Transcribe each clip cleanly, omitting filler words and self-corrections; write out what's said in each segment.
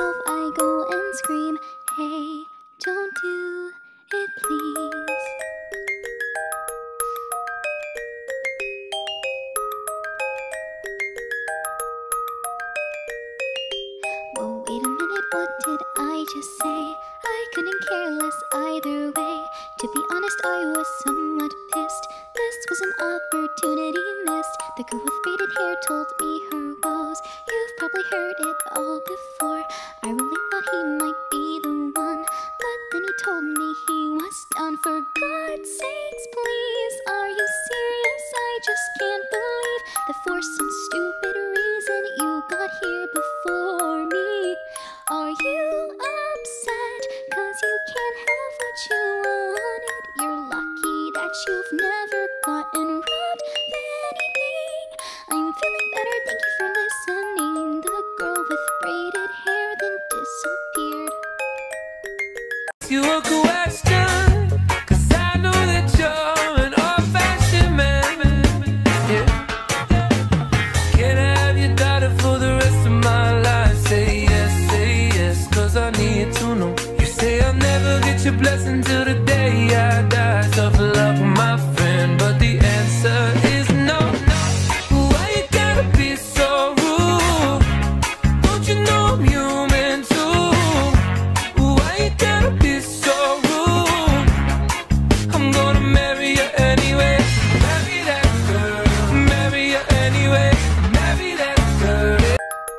myself I go and scream, hey, don't do it please. Whoa, wait a minute, what did I just say? I couldn't care less either way. To be honest, I was somewhat pissed. This was an opportunity missed. The girl with braided hair told me her woes. You've probably heard it all before. I really thought he might be the one, but then he told me he was done. For God's sakes, please, are you serious? I just can't believe that for some stupid reason you got here before me. Are you upset 'cause you can't have what you wanted? You're lucky that you've never gotten robbed of anything. I'm feeling better, thank you for listening. The girl with braided hair then disappeared. You a question, 'cause I know that you're an old-fashioned man. Yeah. Can I have your daughter for the rest of my life? Say yes, 'cause I need to know. You say I'll never get your blessing till the day I die. Tough luck, my friend, but the answer is no. Why you gotta be so rude? Don't you know I'm human too? Why you gotta be so rude? I'm gonna marry you anyway. Marry that girl. Marry you anyway. Marry that girl.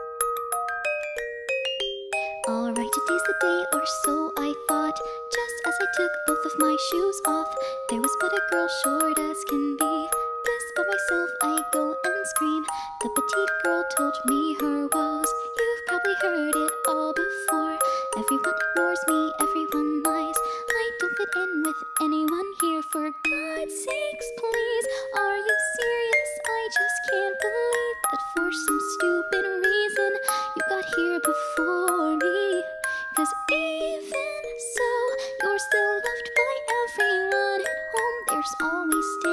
Alright, today's the day, or so I thought. Just as I took both of my shoes off, there was but a girl short as can be. This by myself I go and scream. The petite girl told me her woes. You've probably heard it all before. Everyone ignores me, everyone lies. I don't fit in with anyone here. For God's sakes, please, are you serious? I just can't believe that for some stupid reason you got here before me. 'Cause even so, you're still loved by everyone at home. There's always still